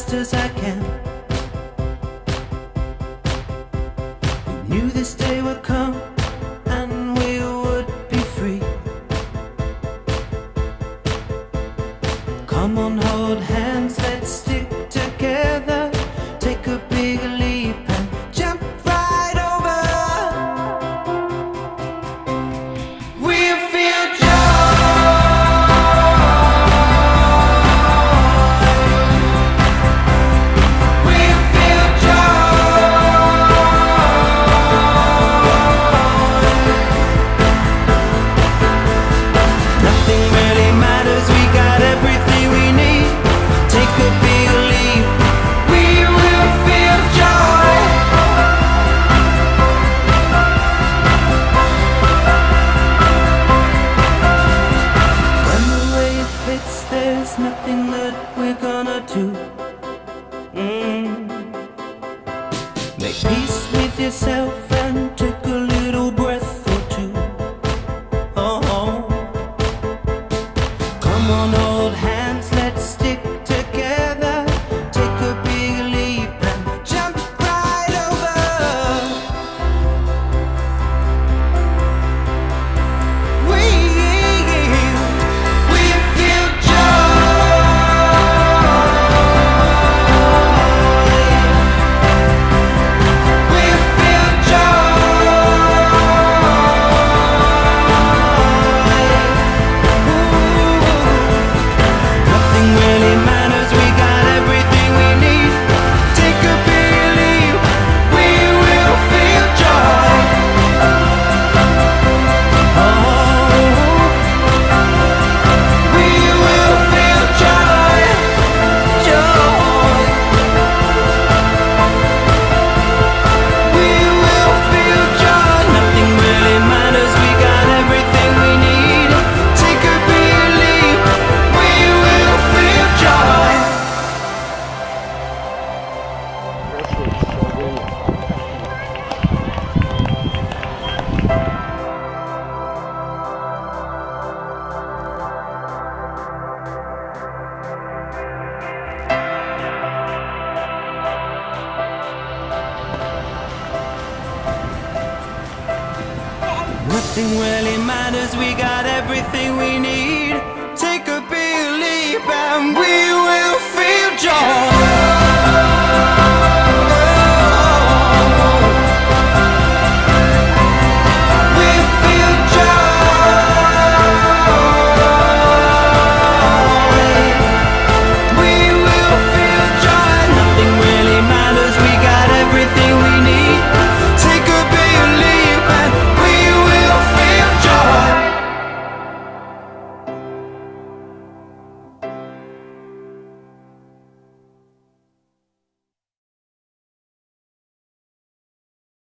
fast as I can. Who knew this day would come and we would be free? Come on, hold hands, let's stick together. Take a big leap and jump right over. We feel there's nothing that we're gonna do. Make peace with yourself and take a little breath or two. Oh, come on, hold hands, let's stick together. Take a big leap and jump right over. We feel nothing really matters, we got everything we need. Take a big leap and we will feel joy.